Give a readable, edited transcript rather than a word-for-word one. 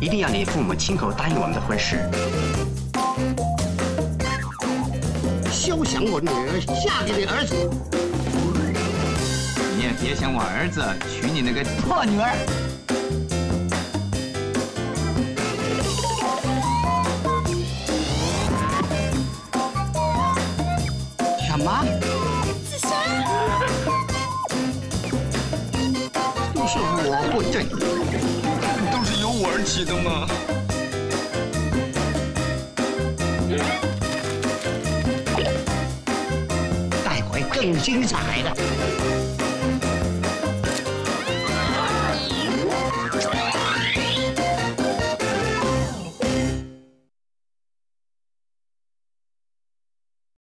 一定要你父母亲口答应我们的婚事。 休想我女儿嫁给你儿子！ 你也别想我儿子娶你那个破女儿。 什么？ 自杀？ 都是我不对， 都是由我而起的嘛。 待会更精彩的。